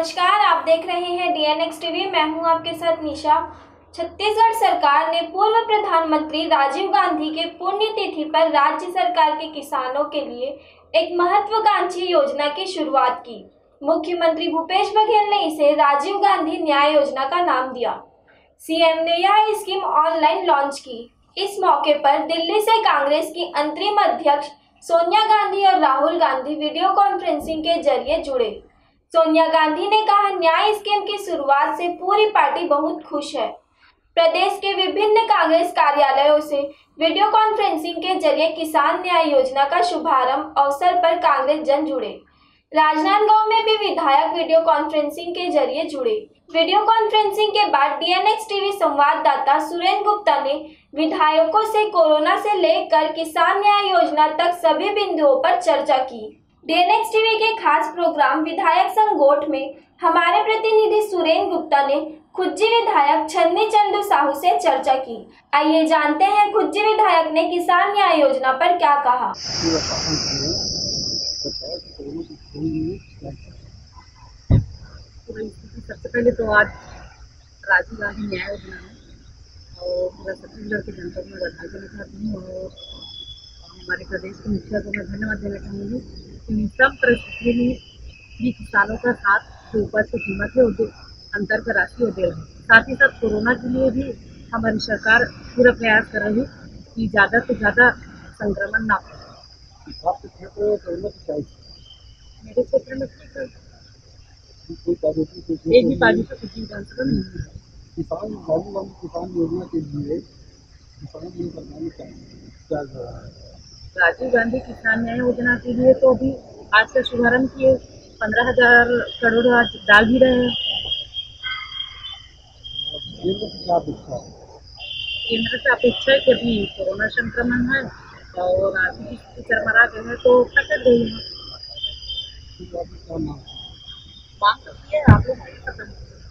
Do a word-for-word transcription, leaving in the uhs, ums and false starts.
नमस्कार, आप देख रहे हैं डीएनएक्स टीवी। मैं हूं आपके साथ निशा। छत्तीसगढ़ सरकार ने पूर्व प्रधानमंत्री राजीव गांधी के पुण्यतिथि पर राज्य सरकार के किसानों के लिए एक महत्वाकांक्षी योजना की शुरुआत की। मुख्यमंत्री भूपेश बघेल ने इसे राजीव गांधी न्याय योजना का नाम दिया। सीएम ने यह स्कीम ऑनलाइन लॉन्च की। इस मौके पर दिल्ली से कांग्रेस की अंतरिम अध्यक्ष सोनिया गांधी और राहुल गांधी वीडियो कॉन्फ्रेंसिंग के जरिए जुड़े। सोनिया गांधी ने कहा, न्याय स्कीम की शुरुआत से पूरी पार्टी बहुत खुश है। प्रदेश के विभिन्न कांग्रेस कार्यालयों से वीडियो कॉन्फ्रेंसिंग के जरिए किसान न्याय योजना का शुभारंभ अवसर पर कांग्रेस जन जुड़े। राजनांदगांव में भी विधायक वीडियो कॉन्फ्रेंसिंग के जरिए जुड़े। वीडियो कॉन्फ्रेंसिंग के बाद डीएनएक्स टीवी संवाददाता सुरेंद्र गुप्ता ने विधायकों से कोरोना से लेकर किसान न्याय योजना तक सभी बिंदुओं पर चर्चा की। डीएनएक्स टीवी के खास प्रोग्राम विधायक संगोठ में हमारे प्रतिनिधि सुरेंद्र गुप्ता ने खुज्जी विधायक छन्नी चंदू साहू से चर्चा की। आइए जानते हैं खुज्जी विधायक ने किसान न्याय योजना पर क्या कहा। सबसे पहले तो आज राजीव गांधी न्याय योजना है और पूरा छत्तीसगढ़ की जनता को बधाई देना चाहती हूँ और हमारे प्रदेश के मुखिया को मैं धन्यवाद देना चाहूँगी कि सब परिस्थिति में भी किसानों का साथ जो उपज की कीमत है वो अंतर्राष्ट्रीय दे रहे हैं। साथ ही साथ कोरोना के लिए भी हमारी सरकार पूरा प्रयास कर रही है कि ज़्यादा से ज़्यादा संक्रमण ना हो। मेरे क्षेत्र में एक भी पॉजिटिव किसी विधानसभा नहीं है। किसान राजीव गांधी किसान योजना के लिए किसान क्या राजीव गांधी किसान न्याय योजना के लिए तो अभी आज का शुभारंभ किए पंद्रह हजार करोड़ आज डाल भी रहे हैं। केंद्र से क्या अपेक्षा है? केंद्र से अपेक्षा है कि अभी कोरोना संक्रमण है और आर्थिक स्थिति चरमरा गए हैं तो क्या कर रही है। मांग करती है आप लोग